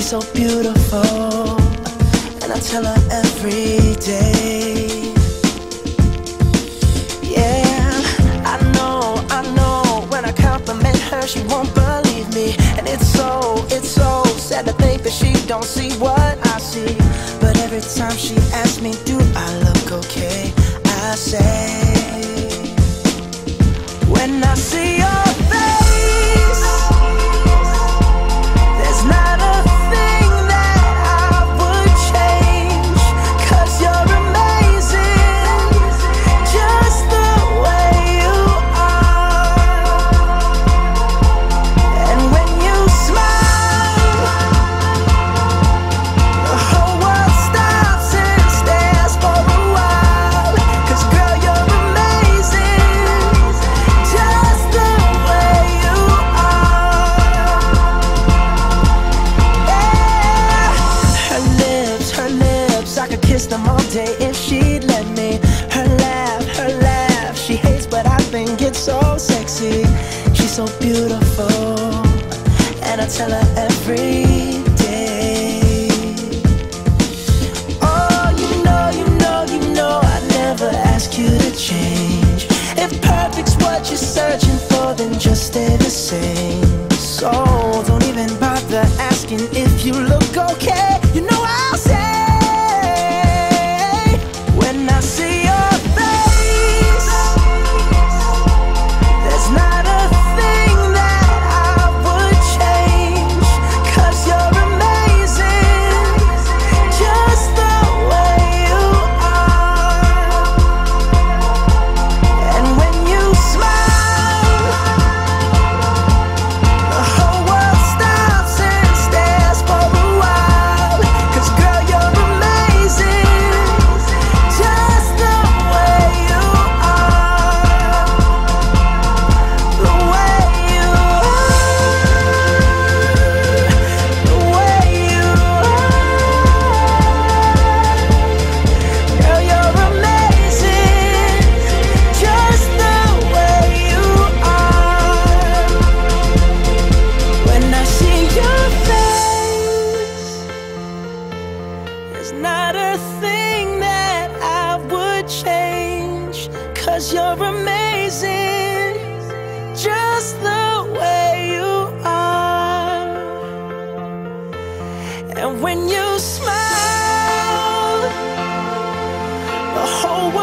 She's so beautiful, and I tell her every day. Yeah, I know, when I compliment her, she won't believe me. And it's so sad to think that she don't see what I see. But every time she asks me, do I look okay, I say, when I see your face, there's not a thing that I would change, 'cause you're amazing, just the way you are. And when you smile, the whole world stops and stares for a while. 'Cause girl, you're amazing, just the way you are. Yeah. Her lips, I could kiss them all day if she'd let me. Her laugh, she hates but I think it's so sexy. She's so beautiful, and I tell her every day. Oh, you know, I never ask you to change. If perfect's what you're searching for, then just stay the same. So don't even bother asking if you look okay. You know I'll say, when I see your face, there's not a thing that I would change, 'cause you're amazing, just the way you are. And when you smile, the whole world stops and stares for a while. 'Cause girl, you're amazing, just the way you are. The way you are. The way you are. Girl, you're amazing, just the way you are. When I see your face, there's not a thing that I would change, 'cause you're amazing, just the way you are. And when you smile, the whole